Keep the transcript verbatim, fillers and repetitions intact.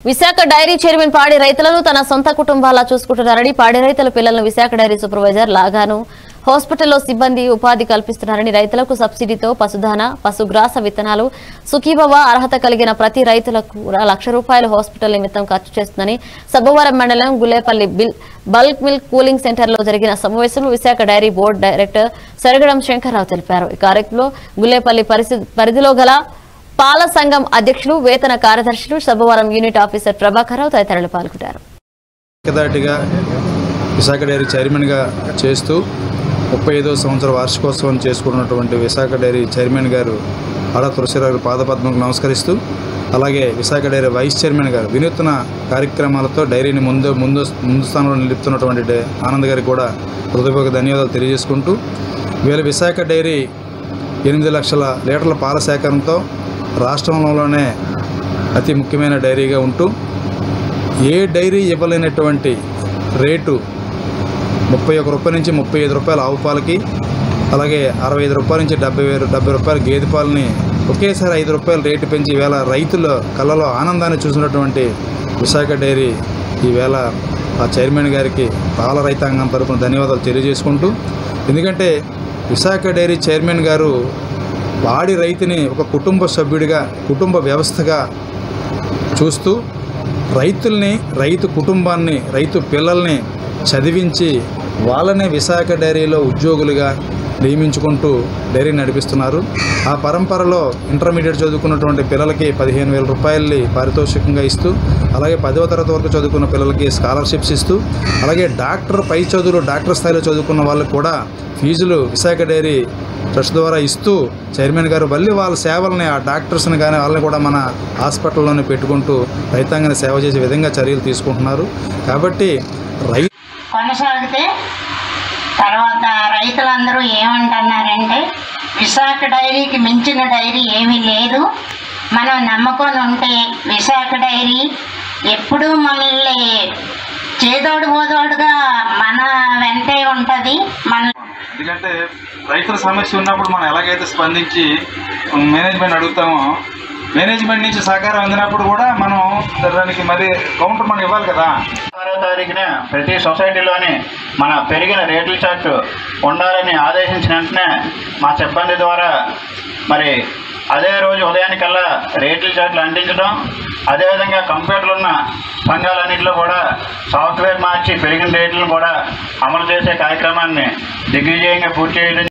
Visakha dairy chairman పాడి రైతులను తన సొంత కుటుంబాలా చూసుకుంటున్నారని పాడి రైతుల పిల్లలను విశాఖ డైరీ సూపర్వైజర్ లాగాను హాస్పిటల్లో సిబ్బంది ఉపాధి కల్పిస్తున్నారని రైతులకు సబ్సిడీతో పశుదాన పశుగ్రాస విత్తనాలు సుఖీభవ అర్హత కలిగిన ప్రతి రైతులకు లక్ష రూపాయలు హాస్పిటల్ నిమిత్తం ఖర్చు చేస్తుందని సబ్బవరం మండలం Gulepalli bulk milk cooling centre లో జరిగిన సమావేశంలో Visakha dairy board director Saragada Shankar Rao తెలిపారు. ఈ కార్యక్రమంలో గులేపల్లి పరిధిలో గల పాల సంఘం అధ్యక్షులు వేతన కార్యదర్శులు సబ్బవరం యూనిట్ ఆఫీసర్ ప్రభాకరరావు తదితరులు పాల్గొన్నారు. విశాఖ డైరీ చైర్మన్గా చేస్తూ ముప్పై ఐదో సంవత్సర వార్షికోత్సవం చేసుకున్నటువంటి విశాఖ డైరీ చైర్మన్ గారు ఆడ తులసిరావు పాదపద్మకు నమస్కరిస్తూ, అలాగే విశాఖ డైరీ వైస్ చైర్మన్ గారు వినూత్న కార్యక్రమాలతో డైరీని ముందు ముందు ముందు స్థానంలో నిలుపుతున్నటువంటి ఆనంద్ గారికి కూడా హృదయపూర్వక ధన్యవాదాలు తెలియజేసుకుంటూ, వీళ్ళ విశాఖ డైరీ ఎనిమిది లక్షల లీటర్ల పాల సేకరణతో రాష్ట్రంలోనే అతి ముఖ్యమైన డైరీగా ఉంటూ ఏ డైరీ ఇవ్వలేనటువంటి రేటు ముప్పై ఒక రూపాయల నుంచి ముప్పై ఐదు రూపాయల ఆవు పాలకి, అలాగే అరవై ఐదు రూపాయల నుంచి డెబ్బై వేలు డెబ్బై రూపాయల గేదె పాలని ఒకేసారి ఐదు రూపాయలు రేటు పెంచి ఈవేళ రైతుల కళ్ళలో ఆనందాన్ని చూసినటువంటి విశాఖ డైరీ ఈవేళ ఆ చైర్మన్ గారికి పాల రైతాంగం తరపున ధన్యవాదాలు తెలియజేసుకుంటూ, ఎందుకంటే విశాఖ డైరీ చైర్మన్ గారు వాడి రైతుని ఒక కుటుంబ సభ్యుడిగా కుటుంబ వ్యవస్థగా చూస్తూ రైతుల్ని రైతు కుటుంబాన్ని రైతు పిల్లల్ని చదివించి వాళ్ళనే విశాఖ డైరీలో ఉద్యోగులుగా నియమించుకుంటూ డైరీ నడిపిస్తున్నారు. ఆ పరంపరలో ఇంటర్మీడియట్ చదువుకున్నటువంటి పిల్లలకి పదిహేను వేల రూపాయలని పారితోషికంగా ఇస్తూ, అలాగే పదవ తరగతి వరకు చదువుకున్న పిల్లలకి స్కాలర్షిప్స్ ఇస్తూ, అలాగే డాక్టర్ పై చదువులు డాక్టర్ స్థాయిలో చదువుకున్న వాళ్ళకు కూడా ఫీజులు విశాఖ డైరీ ట్రస్ట్ ద్వారా ఇస్తూ చైర్మన్ గారు మళ్ళీ వాళ్ళ సేవల్ని ఆ డాక్టర్స్ని కానీ వాళ్ళని కూడా మన హాస్పిటల్లోనే పెట్టుకుంటూ రైతాంగాన్ని సేవ చేసే విధంగా చర్యలు తీసుకుంటున్నారు. కాబట్టి రై కొనసాగితే తర్వాత రైతులందరూ ఏమంటున్నారంటే విశాఖ డైరీకి మించిన డైరీ ఏమీ లేదు, మనం నమ్మకొని ఉంటే విశాఖ డైరీ ఎప్పుడూ మనల్ని చేదోడు పోదోడుగా మన వెంటే ఉంటుంది. మన ఎందుకంటే రైతుల సమస్య ఉన్నప్పుడు మనం ఎలాగైతే స్పందించి మేనేజ్మెంట్ అడుగుతామో, మేనేజ్మెంట్ నుంచి సహకారం అందినప్పుడు కూడా మనం దానికి మరి కౌంటర్ మనం ఇవ్వాలి కదా. ఆరో తారీఖున ప్రతి సొసైటీలోని మన పెరిగిన రేట్ల చార్ట్ ఉండాలని ఆదేశించిన వెంటనే మా సిబ్బంది ద్వారా మరి అదే రోజు ఉదయానికల్లా రేట్ల చార్ట్లు అందించడం, అదేవిధంగా కంప్యూటర్లు ఉన్న సంఘాలన్నింటిలో కూడా సాఫ్ట్వేర్ మార్చి పెరిగిన రేట్లను కూడా అమలు చేసే కార్యక్రమాన్ని దిగ్విజయంగా పూర్తి చేయడం.